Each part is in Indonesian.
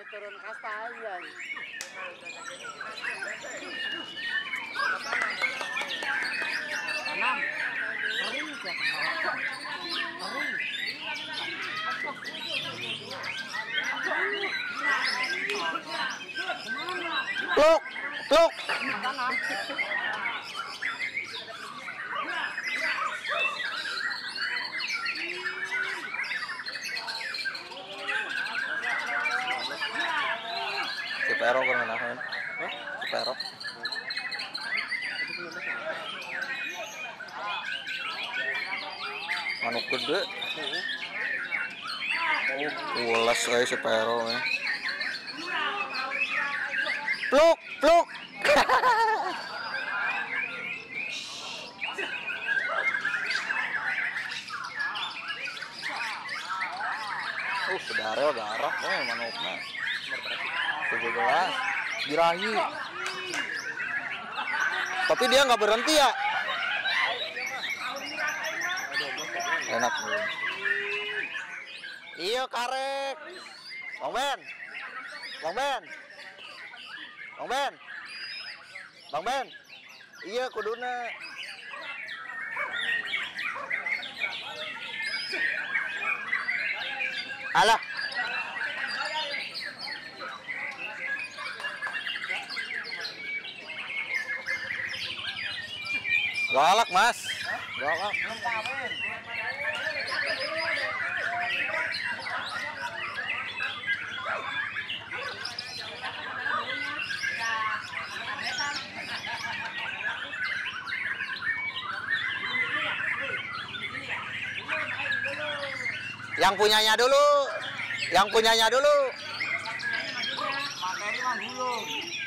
turun kasta aja. Tanam. Kering ya. Pluk, pluk. Tanam. Si Pero kurang nahan. Si Pero. Manuk gede. Ulas si Pero. Pluk, pluk. Sedarel garap manuknya. 17 dirahi. Tapi dia nggak berhenti ya. Enak nih. Iya karek. Bang Ben. Bang Ben. Bang Ben. Bang Ben. Iya kuduna. Alah. Galak mas, galak. Yang punyanya dulu, yang punyanya dulu. Materi mah gulung.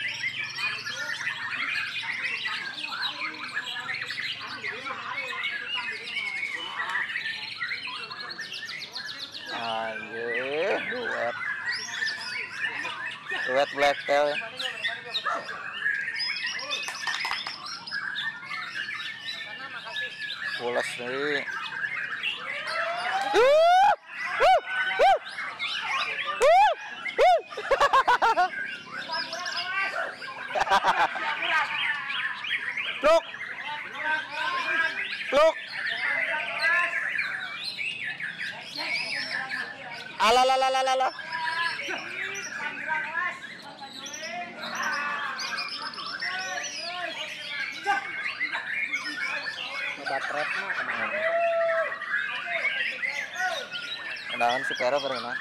Anjir, duet black tail. Pulas nih. Pluk, pluk. Alalalalalala. Batret mah kemana? Kenangan si Pero pernah.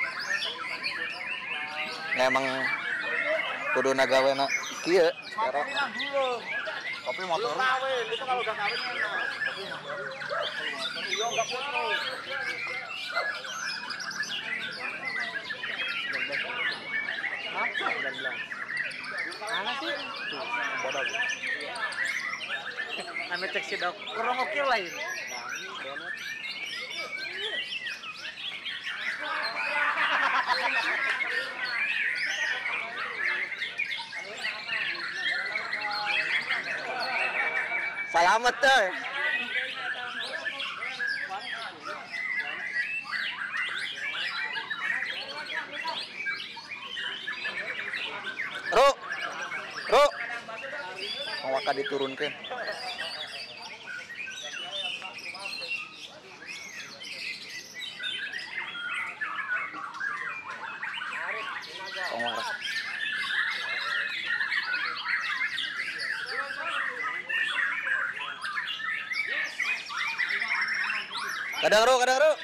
Nah, emang kudu nagawe na kieu Pero. Kopi motor. Kawin, itu kalau udah kawin enak. Kopi motor. Iya enggak foto. Hah? 19. Mana sih? Bodoh. Ame cek si dok. Kurang oke lain. Salamat deh. Ro, mau akan diturunkan. Pengaras. Kadang ro.